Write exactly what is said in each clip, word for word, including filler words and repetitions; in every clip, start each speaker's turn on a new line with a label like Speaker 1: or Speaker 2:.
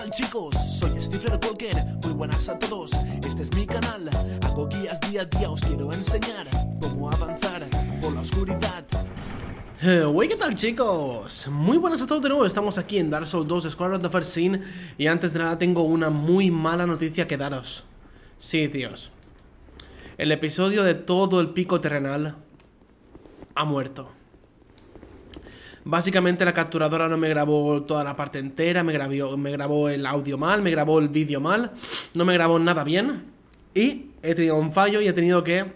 Speaker 1: tal, chicos? Soy Stephen Walker, muy buenas a todos. Este es mi canal, hago guías día a día. Os quiero enseñar cómo avanzar por la oscuridad.
Speaker 2: Hey, ¿qué tal, chicos? Muy buenas a todos de nuevo, estamos aquí en Dark Souls dos Square of the First Sin. Y antes de nada tengo una muy mala noticia que daros. Sí, tíos, el episodio de todo el pico terrenal ha muerto. Básicamente la capturadora no me grabó toda la parte entera, me grabó, me grabó el audio mal, me grabó el vídeo mal, no me grabó nada bien. Y he tenido un fallo y he tenido que,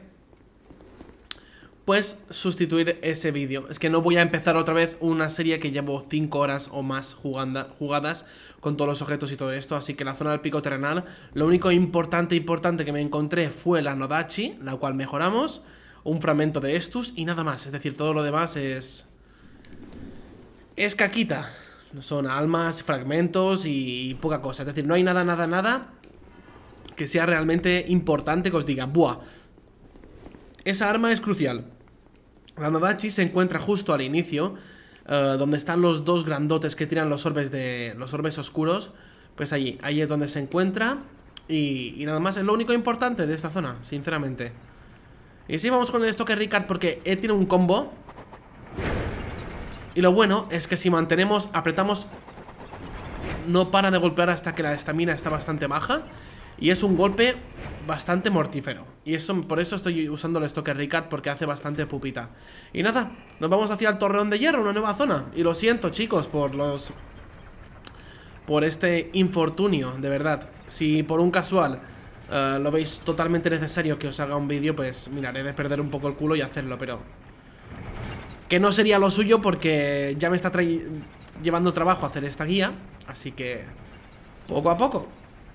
Speaker 2: pues, sustituir ese vídeo. Es que no voy a empezar otra vez una serie que llevo cinco horas o más jugando, jugadas con todos los objetos y todo esto. Así que la zona del pico terrenal, lo único importante, importante que me encontré fue la Nodachi, la cual mejoramos, un fragmento de Estus y nada más. Es decir, todo lo demás es... es caquita. Son almas, fragmentos y poca cosa. Es decir, no hay nada, nada, nada que sea realmente importante que os diga, buah, esa arma es crucial. La Nodachi se encuentra justo al inicio, uh, donde están los dos grandotes que tiran los orbes de los orbes oscuros. Pues allí, ahí es donde se encuentra. Y, y nada más, es lo único importante de esta zona, sinceramente. Y sí, vamos con el Stoker Ricard porque él tiene un combo. Y lo bueno es que si mantenemos, apretamos, no para de golpear hasta que la estamina está bastante baja. Y es un golpe bastante mortífero. Y eso, por eso estoy usando el Stoker Ricard, porque hace bastante pupita. Y nada, nos vamos hacia el Torreón de Hierro, una nueva zona. Y lo siento, chicos, por los... por este infortunio, de verdad. Si por un casual uh, lo veis totalmente necesario que os haga un vídeo, pues miraré de perder un poco el culo y hacerlo, pero... que no sería lo suyo porque ya me está llevando trabajo hacer esta guía. Así que... poco a poco.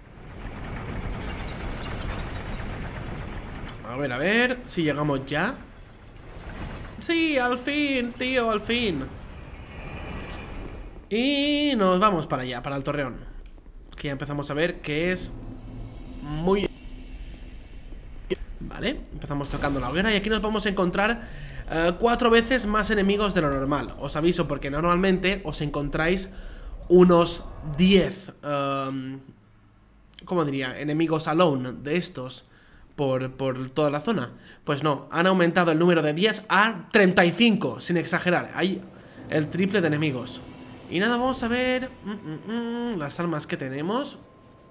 Speaker 2: A ver, a ver, si llegamos ya. Sí, al fin, tío, al fin. Y nos vamos para allá, para el Torreón. Que ya empezamos a ver que es muy... Vale, empezamos tocando la hoguera. Y aquí nos vamos a encontrar uh, cuatro veces más enemigos de lo normal. Os aviso porque normalmente os encontráis unos diez um, ¿cómo diría? Enemigos alone de estos Por, por toda la zona. Pues no, han aumentado el número de diez a treinta y cinco, sin exagerar. Hay el triple de enemigos. Y nada, vamos a ver mm, mm, mm, las armas que tenemos.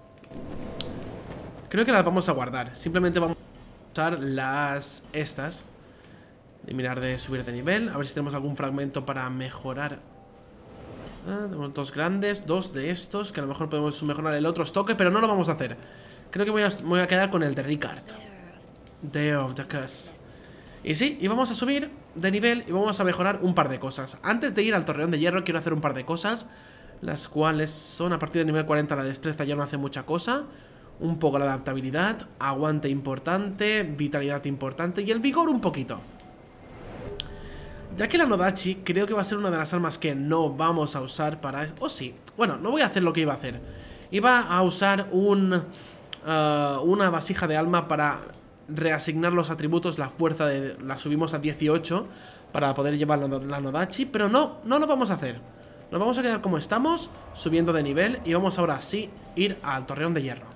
Speaker 2: Creo que las vamos a guardar. Simplemente vamos a usar las estas. Y mirar de subir de nivel. A ver si tenemos algún fragmento para mejorar. ah, Tenemos dos grandes, dos de estos, que a lo mejor podemos mejorar el otro estoque, pero no lo vamos a hacer. Creo que voy a, voy a quedar con el de Ricard, Day of the Curse. Y sí, y vamos a subir de nivel y vamos a mejorar un par de cosas. Antes de ir al Torreón de Hierro quiero hacer un par de cosas, las cuales son a partir del nivel cuarenta. La destreza ya no hace mucha cosa. Un poco la adaptabilidad, aguante importante, vitalidad importante y el vigor un poquito. Ya que la Nodachi creo que va a ser una de las armas que no vamos a usar para... O oh, sí, bueno, no voy a hacer lo que iba a hacer. Iba a usar un... Uh, una vasija de alma para reasignar los atributos. La fuerza de, la subimos a dieciocho para poder llevar la, la Nodachi. Pero no, no lo vamos a hacer. Nos vamos a quedar como estamos, subiendo de nivel. Y vamos ahora sí ir al Torreón de Hierro.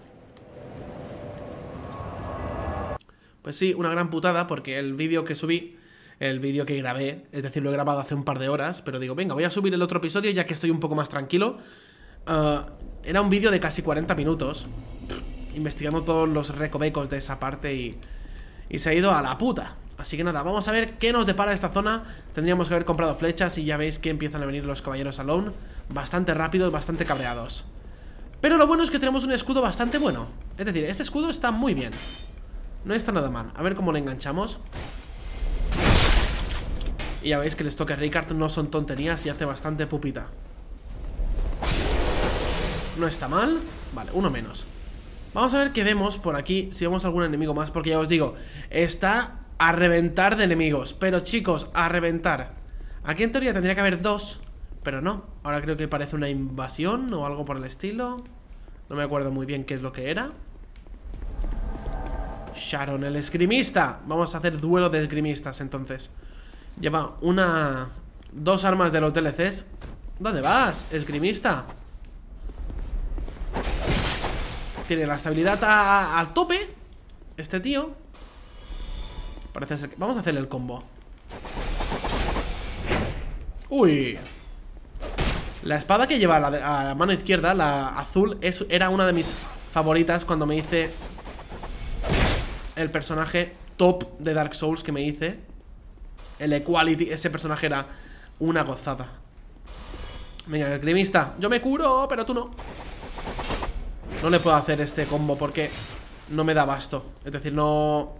Speaker 2: Pues sí, una gran putada porque el vídeo que subí, el vídeo que grabé, es decir, lo he grabado hace un par de horas, pero digo, venga, voy a subir el otro episodio ya que estoy un poco más tranquilo. uh, Era un vídeo de casi cuarenta minutos investigando todos los recovecos de esa parte y, y se ha ido a la puta. Así que nada, vamos a ver qué nos depara esta zona. Tendríamos que haber comprado flechas y ya veis que empiezan a venir los caballeros alone. Bastante rápidos, bastante cabreados. Pero lo bueno es que tenemos un escudo bastante bueno. Es decir, este escudo está muy bien. No está nada mal. A ver cómo le enganchamos. Y ya veis que el Stoker Ricard no son tonterías y hace bastante pupita. No está mal. Vale, uno menos. Vamos a ver qué vemos por aquí, si vemos algún enemigo más, porque ya os digo, está a reventar de enemigos. Pero chicos, a reventar. Aquí en teoría tendría que haber dos, pero no. Ahora creo que parece una invasión o algo por el estilo. No me acuerdo muy bien qué es lo que era. Sharon, el esgrimista. Vamos a hacer duelo de esgrimistas entonces. Lleva una... dos armas de los D L Cs. ¿Dónde vas, esgrimista? Tiene la estabilidad a, a tope este tío. Parece ser que... Vamos a hacerle el combo. Uy. La espada que lleva a la, a la mano izquierda, la azul, es, era una de mis favoritas cuando me hice el personaje top de Dark Souls que me hice. El Equality, ese personaje era una gozada. Venga, el Grimista, yo me curo, pero tú no. No le puedo hacer este combo porque no me da abasto. Es decir, no...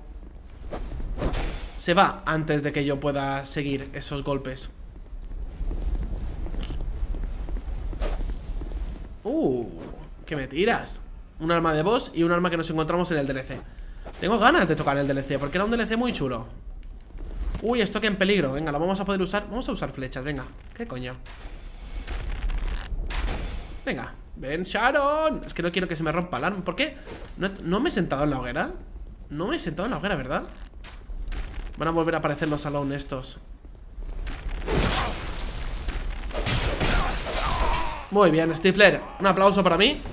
Speaker 2: Se va antes de que yo pueda seguir esos golpes. Uh, ¿qué me tiras? Un arma de boss y un arma que nos encontramos en el D L C. Tengo ganas de tocar el D L C porque era un D L C muy chulo. Uy, esto que en peligro. Venga, lo vamos a poder usar. Vamos a usar flechas, venga. ¿Qué coño? Venga, ven Sharon. Es que no quiero que se me rompa el arma. ¿Por qué? ¿No, ¿No me he sentado en la hoguera? No me he sentado en la hoguera, ¿verdad? Van a volver a aparecer los Alone estos. Muy bien, Stifler. Un aplauso para mí.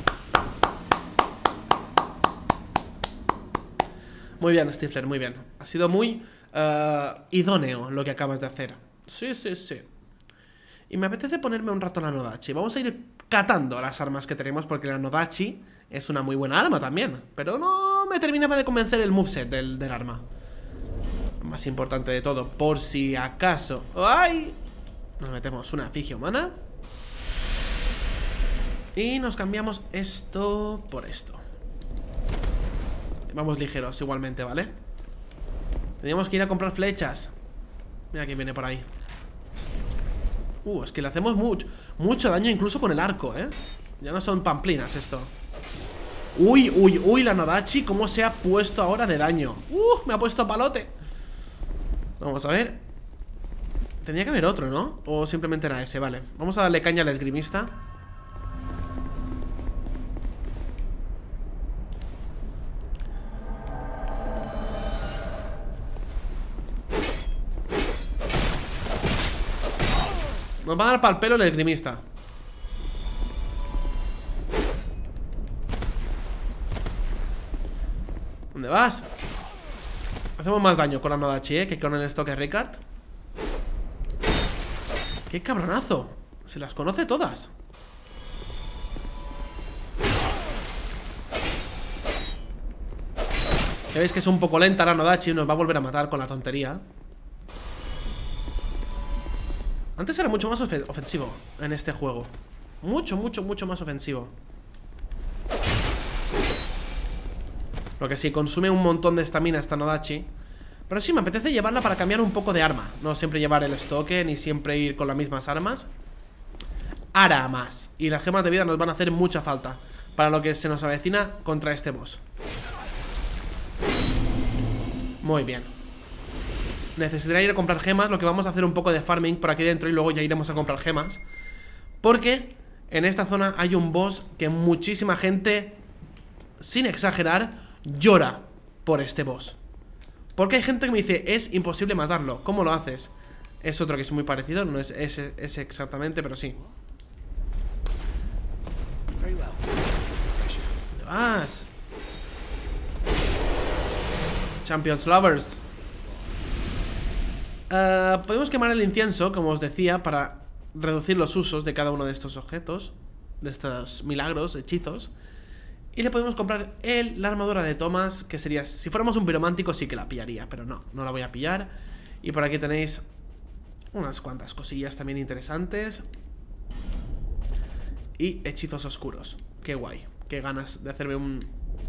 Speaker 2: Muy bien, Stifler, muy bien. Ha sido muy uh, idóneo lo que acabas de hacer. Sí, sí, sí. Y me apetece ponerme un rato la Nodachi. Vamos a ir catando las armas que tenemos porque la Nodachi es una muy buena arma también. Pero no me terminaba de convencer el moveset del, del arma. Más importante de todo, por si acaso. ¡Ay! Nos metemos una efigie humana. Y nos cambiamos esto por esto. Vamos ligeros igualmente, ¿vale? Teníamos que ir a comprar flechas. Mira quién viene por ahí. Uh, es que le hacemos mucho, mucho daño incluso con el arco, ¿eh? Ya no son pamplinas esto. Uy, uy, uy, la Nodachi cómo se ha puesto ahora de daño. Uh, me ha puesto palote. Vamos a ver. Tenía que haber otro, ¿no? O simplemente era ese, vale. Vamos a darle caña al esgrimista. Nos va a dar para el pelo el esgrimista. ¿Dónde vas? Hacemos más daño con la Nodachi, ¿eh? Que con el Stoker Ricard. ¡Qué cabronazo! Se las conoce todas. Ya veis que es un poco lenta la Nodachi. Nos va a volver a matar con la tontería. Antes era mucho más ofen- ofensivo en este juego. Mucho, mucho, mucho más ofensivo. Lo que sí, consume un montón de estamina esta Nodachi. Pero sí, me apetece llevarla para cambiar un poco de arma. No siempre llevar el estoque, ni siempre ir con las mismas armas. Ahora más. Y las gemas de vida nos van a hacer mucha falta para lo que se nos avecina contra este boss. Muy bien. Necesitaré ir a comprar gemas. Lo que vamos a hacer un poco de farming por aquí dentro y luego ya iremos a comprar gemas. Porque en esta zona hay un boss que muchísima gente, sin exagerar, llora por este boss. Porque hay gente que me dice, es imposible matarlo. ¿Cómo lo haces? Es otro que es muy parecido, no es ese, ese exactamente, pero sí. ¿Dónde vas? Champions Lovers. Uh, podemos quemar el incienso, como os decía, para reducir los usos de cada uno de estos objetos, de estos milagros, hechizos. Y le podemos comprar el, la armadura de Thomas, que sería, si fuéramos un piromántico sí que la pillaría, pero no, no la voy a pillar. Y por aquí tenéis unas cuantas cosillas también interesantes. Y hechizos oscuros. Qué guay, qué ganas de hacerme un...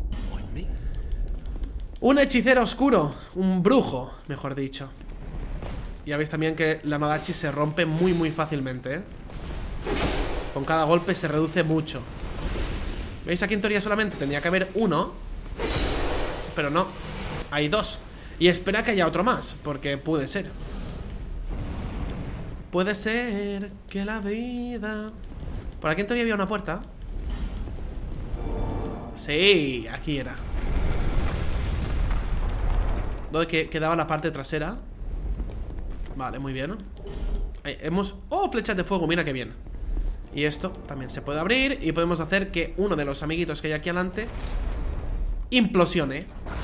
Speaker 2: Un hechicero oscuro, un brujo, mejor dicho. Ya veis también que la Nodachi se rompe muy muy fácilmente, ¿eh? Con cada golpe se reduce mucho. ¿Veis? Aquí en teoría solamente tendría que haber uno, pero no, hay dos. Y espera que haya otro más, porque puede ser. Puede ser que la vida... Por aquí en teoría había una puerta. Sí, aquí era. ¿Dónde quedaba la parte trasera? Vale, muy bien. Ahí, hemos... ¡Oh! Flechas de fuego, mira qué bien. Y esto también se puede abrir. Y podemos hacer que uno de los amiguitos que hay aquí adelante implosione.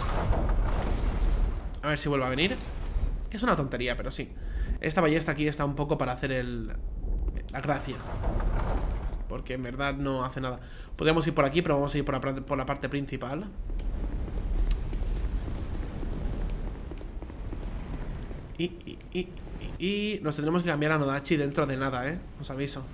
Speaker 2: A ver si vuelve a venir. Es una tontería, pero sí. Esta ballesta aquí está un poco para hacer el... la gracia. Porque en verdad no hace nada. Podríamos ir por aquí, pero vamos a ir por la, por la parte principal. Y, y, y, y, y nos tendremos que cambiar a Nodachi dentro de nada, ¿eh? Os aviso.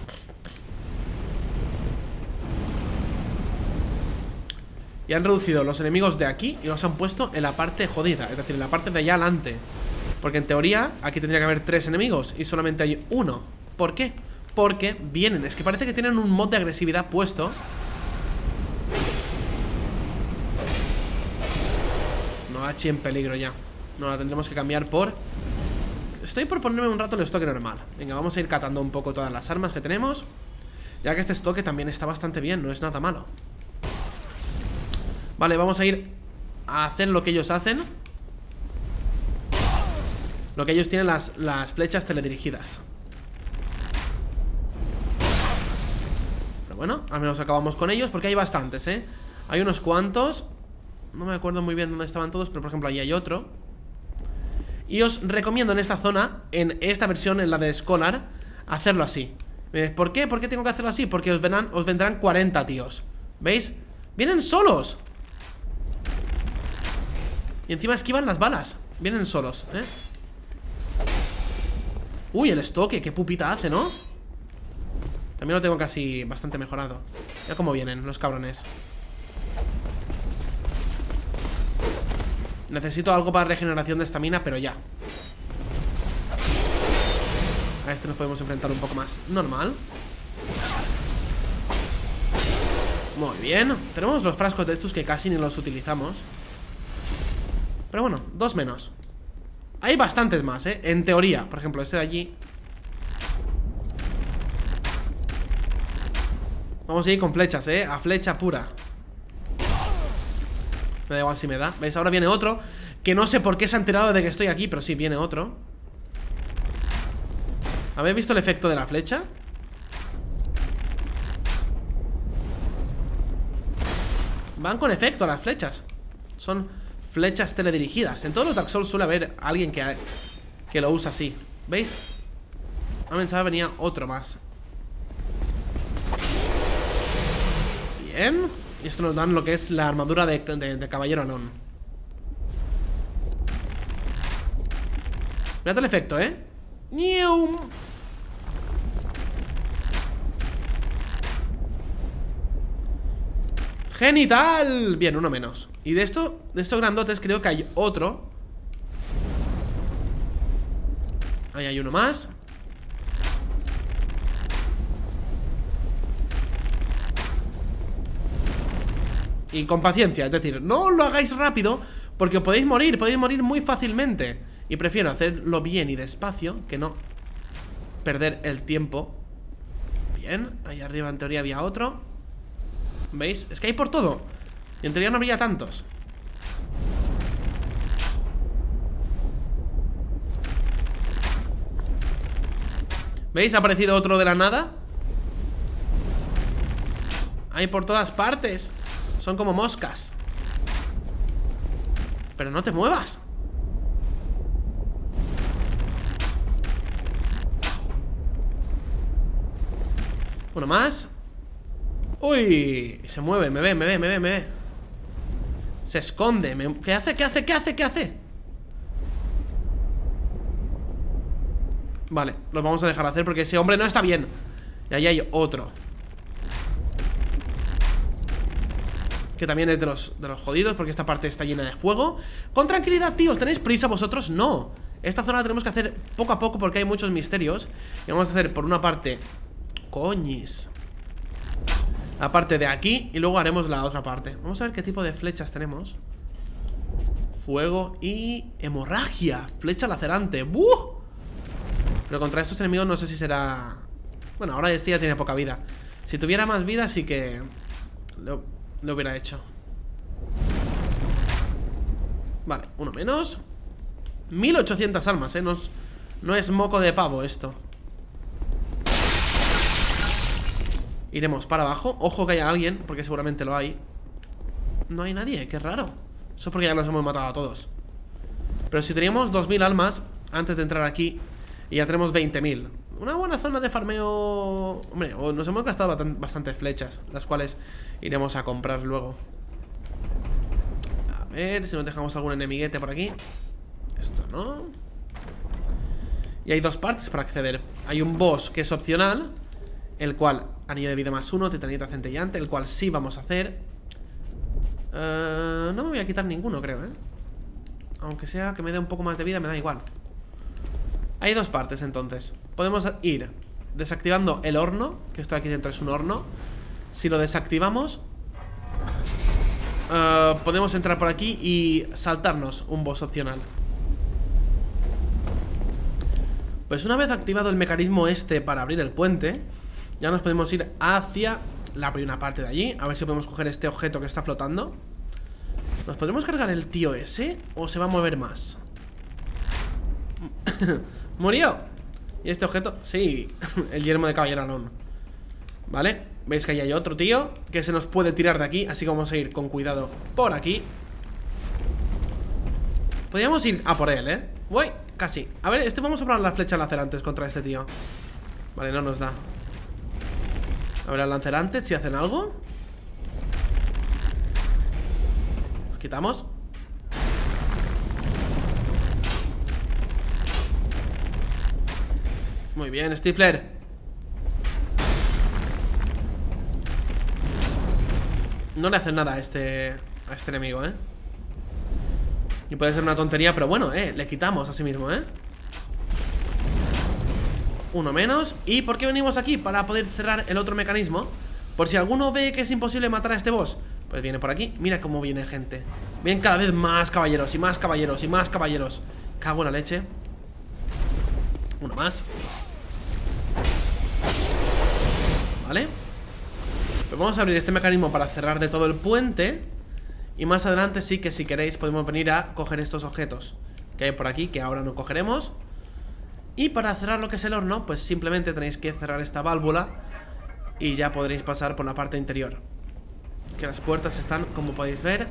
Speaker 2: Y han reducido los enemigos de aquí y los han puesto en la parte jodida. Es decir, en la parte de allá adelante. Porque en teoría aquí tendría que haber tres enemigos y solamente hay uno. ¿Por qué? Porque vienen, es que parece que tienen un mod de agresividad puesto. Nodachi en peligro ya. No, la tendremos que cambiar por... Estoy por ponerme un rato el estoque normal. Venga, vamos a ir catando un poco todas las armas que tenemos. Ya que este estoque también está bastante bien, no es nada malo. Vale, vamos a ir a hacer lo que ellos hacen. Lo que ellos tienen, las, las flechas teledirigidas. Pero bueno, al menos acabamos con ellos porque hay bastantes, ¿eh? Hay unos cuantos. No me acuerdo muy bien dónde estaban todos, pero por ejemplo ahí hay otro. Y os recomiendo en esta zona, en esta versión, en la de Scholar, hacerlo así. ¿Por qué? ¿Por qué tengo que hacerlo así? Porque os, verán, os vendrán cuarenta tíos. ¿Veis? ¡Vienen solos! Y encima esquivan las balas. Vienen solos, ¿eh? Uy, el estoque, qué pupita hace, ¿no? También lo tengo casi bastante mejorado. Ya cómo vienen los cabrones. Necesito algo para regeneración de estamina, pero ya. A este nos podemos enfrentar un poco más. Normal. Muy bien. Tenemos los frascos de estos que casi ni los utilizamos. Pero bueno, dos menos. Hay bastantes más, ¿eh? En teoría, por ejemplo, este de allí. Vamos a ir con flechas, ¿eh? A flecha pura. Me da igual si me da. ¿Veis? Ahora viene otro. Que no sé por qué se han enterado de que estoy aquí, pero sí, viene otro. ¿Habéis visto el efecto de la flecha? Van con efecto las flechas. Son flechas teledirigidas. En todos los Dark Souls suele haber alguien que, que lo usa así. ¿Veis? A mí pensaba venía otro más. Bien. Y esto nos dan lo que es la armadura de, de, de Caballero Anón. Mirad el efecto, ¿eh? ¡Nium! ¡Genital! Bien, uno menos. Y de esto, de estos grandotes creo que hay otro. Ahí hay uno más. Y con paciencia, es decir, no lo hagáis rápido porque podéis morir, podéis morir muy fácilmente. Y prefiero hacerlo bien y despacio que no perder el tiempo. Bien, ahí arriba en teoría había otro. ¿Veis? Es que hay por todo. Y en teoría no habría tantos. ¿Veis? Ha aparecido otro de la nada. Hay por todas partes. Son como moscas. Pero no te muevas. Uno más. Uy, se mueve, me ve, me ve, me ve, me ve. Se esconde, me... ¿Qué hace? ¿Qué hace? ¿Qué hace? ¿Qué hace? Vale, lo vamos a dejar hacer porque ese hombre no está bien. Y ahí hay otro que también es de los, de los jodidos porque esta parte está llena de fuego. Con tranquilidad, tíos, ¿tenéis prisa vosotros? No. Esta zona la tenemos que hacer poco a poco porque hay muchos misterios. Y vamos a hacer por una parte... Coñis. La parte de aquí y luego haremos la otra parte. Vamos a ver qué tipo de flechas tenemos. Fuego y hemorragia. Flecha lacerante. ¡Buh! Pero contra estos enemigos no sé si será... Bueno, ahora este ya tiene poca vida. Si tuviera más vida sí que lo, lo hubiera hecho. Vale, uno menos. mil ochocientas almas, eh. No es, no es moco de pavo esto. Iremos para abajo. Ojo que haya alguien, porque seguramente lo hay. No hay nadie, qué raro. Eso es porque ya los hemos matado a todos. Pero si teníamos dos mil almas antes de entrar aquí, y ya tenemos veinte mil. Una buena zona de farmeo. Hombre, nos hemos gastado bastantes flechas, las cuales iremos a comprar luego. A ver si nos dejamos algún enemiguete por aquí. Esto no. Y hay dos partes para acceder. Hay un boss que es opcional, el cual, anillo de vida más uno, titanita centellante, el cual sí vamos a hacer. uh, No me voy a quitar ninguno, creo, eh aunque sea que me dé un poco más de vida, me da igual. Hay dos partes entonces. Podemos ir desactivando el horno, que esto de aquí dentro es un horno. Si lo desactivamos, uh, podemos entrar por aquí y saltarnos un boss opcional. Pues una vez activado el mecanismo este para abrir el puente, ya nos podemos ir hacia la primera parte de allí. A ver si podemos coger este objeto que está flotando. ¿Nos podremos cargar el tío ese? ¿O se va a mover más? ¡Murió! ¿Y este objeto? Sí, el yelmo de caballero Alon. ¿Vale? Veis que ahí hay otro tío que se nos puede tirar de aquí, así que vamos a ir con cuidado por aquí. Podríamos ir a por él, ¿eh? Voy, casi. A ver, este vamos a probar la flecha lacerantes contra este tío. Vale, no nos da. A ver, al lancerantes, si hacen algo. Los quitamos. Muy bien, Stifler. No le hacen nada a este A este enemigo, eh y puede ser una tontería, pero bueno, eh le quitamos a sí mismo, eh uno menos. ¿Y por qué venimos aquí? Para poder cerrar el otro mecanismo. Por si alguno ve que es imposible matar a este boss, pues viene por aquí. Mira cómo viene gente. Vienen cada vez más caballeros y más caballeros y más caballeros. Cago en la leche. Uno más. Vale. Pues vamos a abrir este mecanismo para cerrar de todo el puente. Y más adelante sí que si queréis podemos venir a coger estos objetos que hay por aquí, que ahora no cogeremos. Y para cerrar lo que es el horno, pues simplemente tenéis que cerrar esta válvula y ya podréis pasar por la parte interior. Que las puertas están, como podéis ver,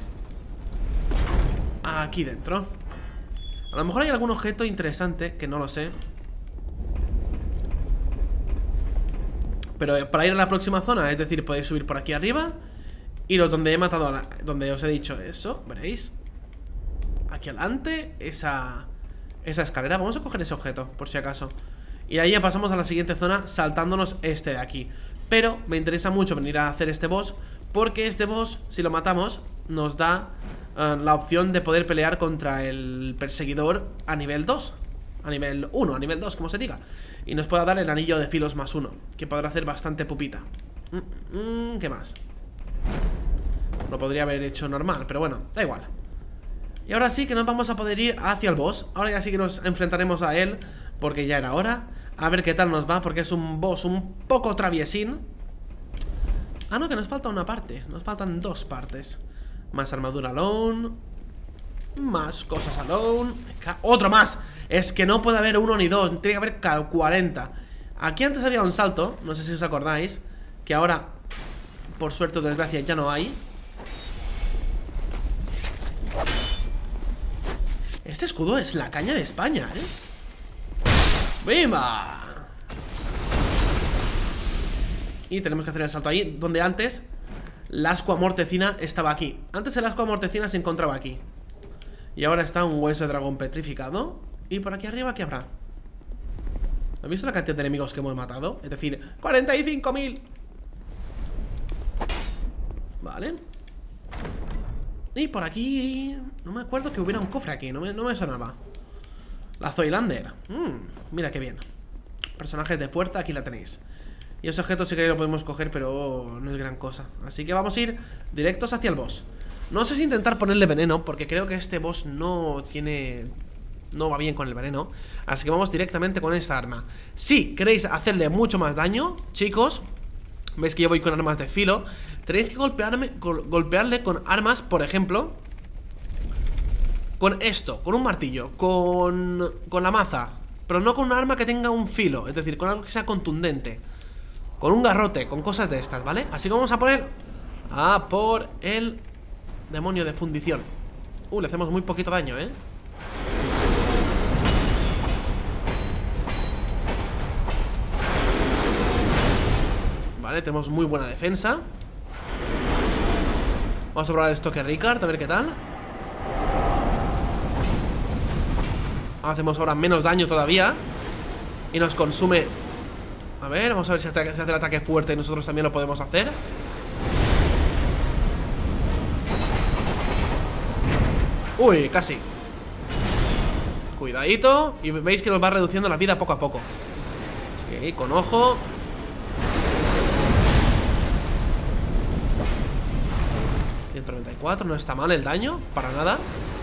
Speaker 2: aquí dentro. A lo mejor hay algún objeto interesante, que no lo sé. Pero para ir a la próxima zona, es decir, podéis subir por aquí arriba. Y lo donde he matado, a la, donde os he dicho eso, veréis. Aquí adelante, esa, esa escalera. Vamos a coger ese objeto, por si acaso. Y ahí ya pasamos a la siguiente zona, saltándonos este de aquí. Pero me interesa mucho venir a hacer este boss, porque este boss, si lo matamos, nos da uh, la opción de poder pelear contra el perseguidor a nivel dos. A nivel uno, a nivel dos, como se diga. Y nos pueda dar el anillo de filos más uno, que podrá hacer bastante pupita. mm, mm, ¿Qué más? Lo podría haber hecho normal, pero bueno, da igual. Y ahora sí que nos vamos a poder ir hacia el boss. Ahora ya sí que nos enfrentaremos a él, porque ya era hora. A ver qué tal nos va, porque es un boss un poco traviesín. Ah, no, que nos falta una parte. Nos faltan dos partes. Más armadura alone. Más cosas alone. Otro más. Es que no puede haber uno ni dos, tiene que haber cuarenta. Aquí antes había un salto, no sé si os acordáis, que ahora, por suerte o desgracia, ya no hay. Este escudo es la caña de España, ¿eh? ¡Bimba! Y tenemos que hacer el salto ahí, donde antes la ascua mortecina estaba aquí. Antes el ascua mortecina se encontraba aquí. Y ahora está un hueso de dragón petrificado. Y por aquí arriba, ¿qué habrá? ¿Has visto la cantidad de enemigos que hemos matado? Es decir, cuarenta y cinco mil. Vale. Y por aquí... No me acuerdo que hubiera un cofre aquí, no me, no me sonaba. La Zoilander. mm, Mira qué bien. Personajes de fuerza, aquí la tenéis. Y ese objeto sí que lo podemos coger, pero no es gran cosa. Así que vamos a ir directos hacia el boss. No sé si intentar ponerle veneno, porque creo que este boss no tiene... No va bien con el veneno. Así que vamos directamente con esta arma. Si queréis hacerle mucho más daño, chicos, veis que yo voy con armas de filo, tenéis que golpearme, gol golpearle con armas, por ejemplo, con esto, con un martillo, con, con la maza. Pero no con un arma que tenga un filo, es decir, con algo que sea contundente. Con un garrote, con cosas de estas, ¿vale? Así que vamos a poner a por el demonio de fundición. Uh, le hacemos muy poquito daño, ¿eh? Vale, tenemos muy buena defensa. Vamos a probar el Stoker Ricard, a ver qué tal. Hacemos ahora menos daño todavía. Y nos consume. A ver, vamos a ver si hace, si hace el ataque fuerte y nosotros también lo podemos hacer. Uy, casi. Cuidadito. Y veis que nos va reduciendo la vida poco a poco. Sí, con ojo. ciento noventa y cuatro, no está mal el daño, para nada.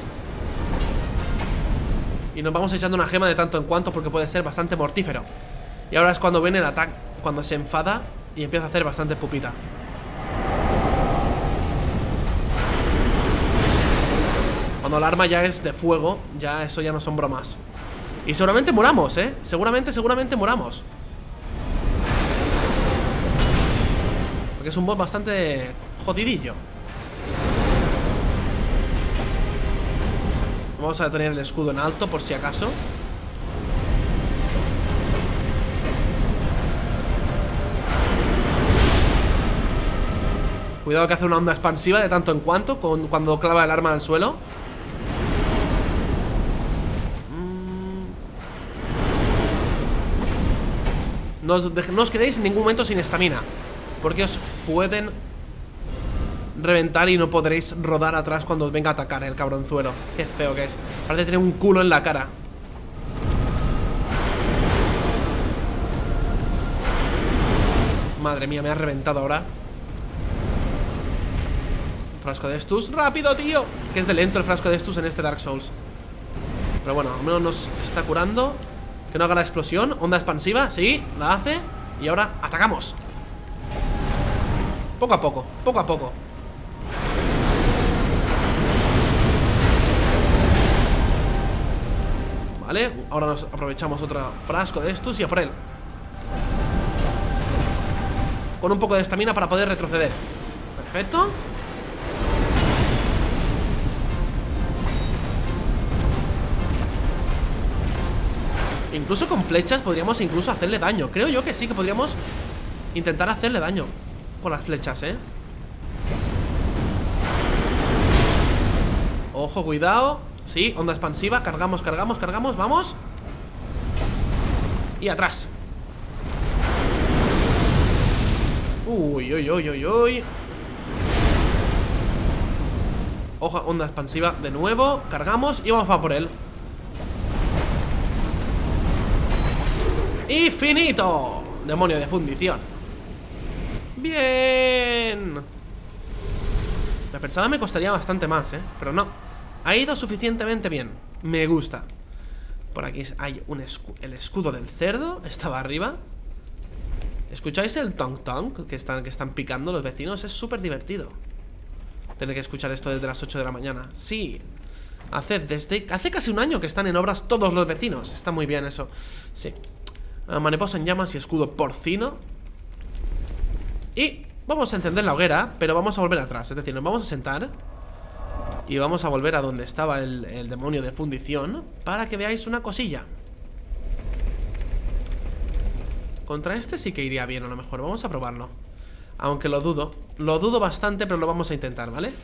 Speaker 2: Y nos vamos echando una gema de tanto en cuanto porque puede ser bastante mortífero. Y ahora es cuando viene el ataque, cuando se enfada y empieza a hacer bastante pupita. Cuando el arma ya es de fuego, ya eso ya no son bromas. Y seguramente muramos, eh Seguramente, seguramente muramos. Porque es un boss bastante jodidillo. Vamos a tener el escudo en alto por si acaso. Cuidado que hace una onda expansiva de tanto en cuanto con, cuando clava el arma al suelo. No os, no os quedéis en ningún momento sin estamina, porque os pueden reventar y no podréis rodar atrás cuando os venga a atacar el cabronzuelo. Qué feo que es. Parece tener un culo en la cara. Madre mía, me ha reventado ahora. Frasco de Estus. ¡Rápido, tío! Que es de lento el frasco de Estus en este Dark Souls. Pero bueno, al menos nos está curando. Que no haga la explosión. Onda expansiva, sí, la hace. Y ahora atacamos. Poco a poco, poco a poco. Vale, ahora nos aprovechamos otro frasco de estos y a por él. Con un poco de estamina para poder retroceder. Perfecto. Incluso con flechas podríamos incluso hacerle daño. Creo yo que sí, que podríamos intentar hacerle daño con las flechas, ¿eh? Ojo, cuidado. Sí, onda expansiva, cargamos, cargamos, cargamos, vamos. Y atrás. Uy, uy, uy, uy, uy. Ojo, onda expansiva de nuevo. Cargamos y vamos a por él. ¡Y finito! Demonio de fundición. Bien. La pensaba me costaría bastante más, ¿eh? Pero no. Ha ido suficientemente bien. Me gusta. Por aquí hay un escu el escudo del cerdo. Estaba arriba. ¿Escucháis el tong tong que están, que están picando los vecinos? Es súper divertido tener que escuchar esto desde las ocho de la mañana. Sí. Hace, desde, hace casi un año que están en obras todos los vecinos. Está muy bien eso. Sí. uh, Mariposa en llamas y escudo porcino. Y vamos a encender la hoguera, pero vamos a volver atrás. Es decir, nos vamos a sentar y vamos a volver a donde estaba el, el demonio de fundición, para que veáis una cosilla. Contra este sí que iría bien a lo mejor. Vamos a probarlo. Aunque lo dudo. Lo dudo bastante, pero lo vamos a intentar, ¿vale?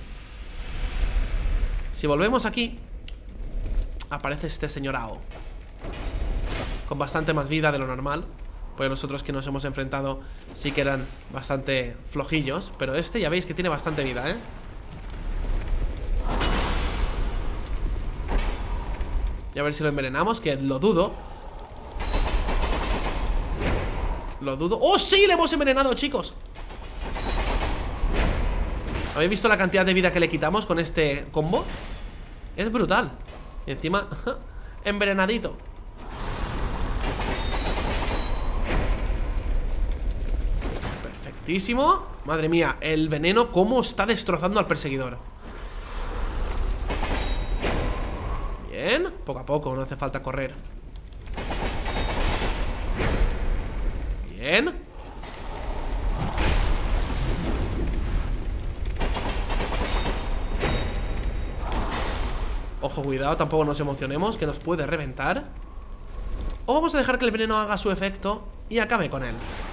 Speaker 2: Si volvemos aquí, aparece este señor Ao, con bastante más vida de lo normal, porque los otros que nos hemos enfrentado sí que eran bastante flojillos. Pero este ya veis que tiene bastante vida, ¿eh? Y a ver si lo envenenamos, que lo dudo. Lo dudo. ¡Oh, sí! Le hemos envenenado, chicos. ¿Habéis visto la cantidad de vida que le quitamos con este combo? Es brutal. Y encima, envenenadito. Perfectísimo. Madre mía, el veneno cómo está destrozando al perseguidor. Bien, poco a poco, no hace falta correr. Bien. Ojo, cuidado, tampoco nos emocionemos, que nos puede reventar. O vamos a dejar que el veneno haga su efecto y acabe con él.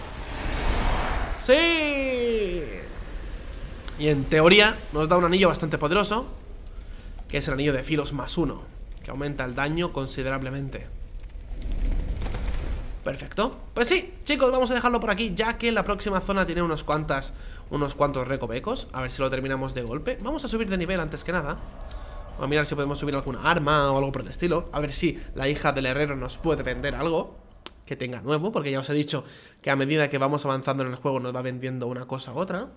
Speaker 2: ¡Sí! Y en teoría nos da un anillo bastante poderoso, que es el anillo de filos más uno, que aumenta el daño considerablemente. Perfecto. Pues sí, chicos, vamos a dejarlo por aquí, ya que la próxima zona tiene unos cuantas Unos cuantos recovecos. A ver si lo terminamos de golpe. Vamos a subir de nivel antes que nada. Vamos a mirar si podemos subir alguna arma o algo por el estilo. A ver si la hija del herrero nos puede vender algo que tenga nuevo, porque ya os he dicho que a medida que vamos avanzando en el juego nos va vendiendo una cosa u otra.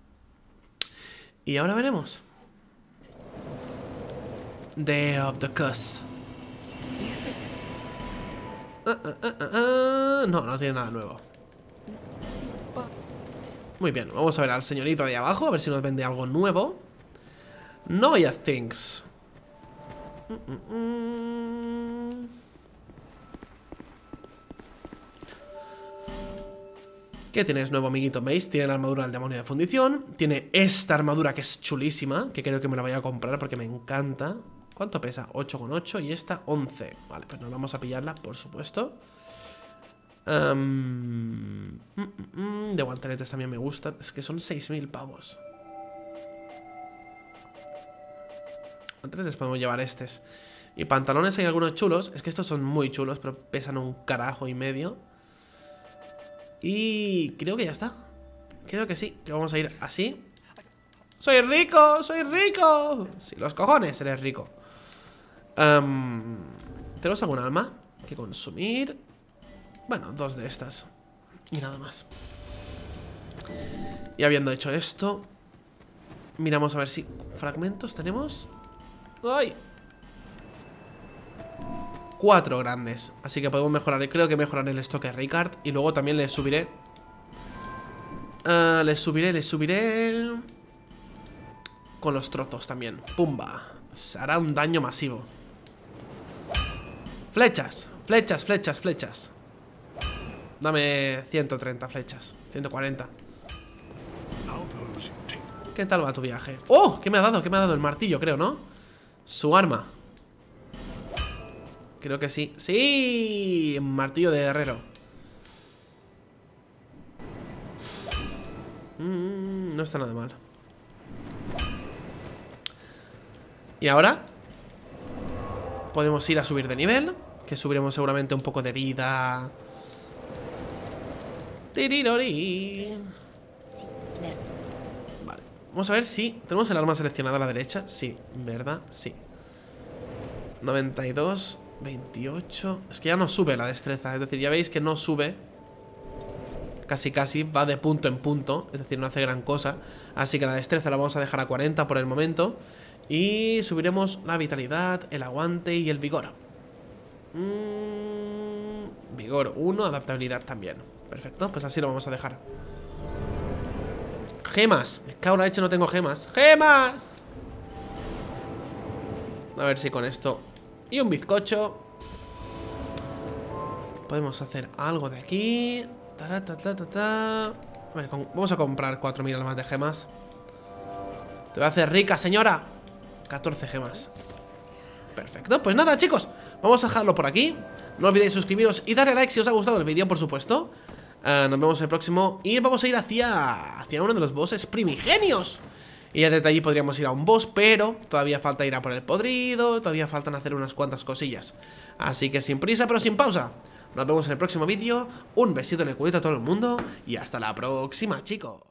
Speaker 2: Y ahora veremos. Day of the Cuss. Uh, uh, uh, uh, uh. No, no tiene nada nuevo. Muy bien, vamos a ver al señorito de ahí abajo, a ver si nos vende algo nuevo. Noia Things. mm, mm, mm. ¿Qué tienes nuevo, amiguito? ¿Veis? Tiene la armadura del demonio de fundición. Tiene esta armadura que es chulísima, que creo que me la voy a comprar porque me encanta. ¿Cuánto pesa? ocho coma ocho y esta once. Vale, pues nos vamos a pillarla, por supuesto. um, mm, mm, mm, De guanteletes también me gustan. Es que son seis mil pavos. Guanteletes podemos llevar estos. Y pantalones hay algunos chulos. Es que estos son muy chulos, pero pesan un carajo y medio. Y creo que ya está. Creo que sí, que vamos a ir así. ¡Soy rico! ¡Soy rico! Sí, los cojones, eres rico. um, ¿Tenemos algún alma que consumir? Bueno, dos de estas. Y nada más. Y habiendo hecho esto, miramos a ver si fragmentos tenemos. ¡Ay! Cuatro grandes. Así que podemos mejorar. Creo que mejoraré el stock de Ricard. Y luego también les subiré uh, Les subiré, les subiré con los trozos también. Pumba. Hará un daño masivo. Flechas, flechas, flechas, flechas. Dame ciento treinta flechas, ciento cuarenta. ¿Qué tal va tu viaje? ¡Oh! ¿Qué me ha dado? ¿Qué me ha dado? El martillo, creo, ¿no? Su arma. Creo que sí. ¡Sí! Martillo de herrero. mm, No está nada mal. Y ahora podemos ir a subir de nivel, que subiremos seguramente un poco de vida. Tirirori. Vale, vamos a ver si tenemos el arma seleccionada a la derecha. Sí, ¿verdad? Sí. noventa y dos, veintiocho. Es que ya no sube la destreza. Es decir, ya veis que no sube. Casi casi va de punto en punto. Es decir, no hace gran cosa. Así que la destreza la vamos a dejar a cuarenta por el momento. Y subiremos la vitalidad, el aguante y el vigor. mm, Vigor uno, adaptabilidad también. Perfecto, pues así lo vamos a dejar. Gemas. Me cago en la leche, no tengo gemas. ¡Gemas! A ver si con esto y un bizcocho podemos hacer algo de aquí. Ta, ta, ta, ta, ta. Vale, vamos a comprar cuatro mil almas de gemas. Te voy a hacer rica, señora. catorce gemas. Perfecto, pues nada, chicos, vamos a dejarlo por aquí. No olvidéis suscribiros y darle like si os ha gustado el vídeo, por supuesto. uh, Nos vemos en el próximo. Y vamos a ir hacia, hacia uno de los bosses primigenios. Y ya desde allí podríamos ir a un boss, pero todavía falta ir a por el podrido. Todavía faltan hacer unas cuantas cosillas. Así que sin prisa pero sin pausa. Nos vemos en el próximo vídeo. Un besito en el culito a todo el mundo. Y hasta la próxima, chicos.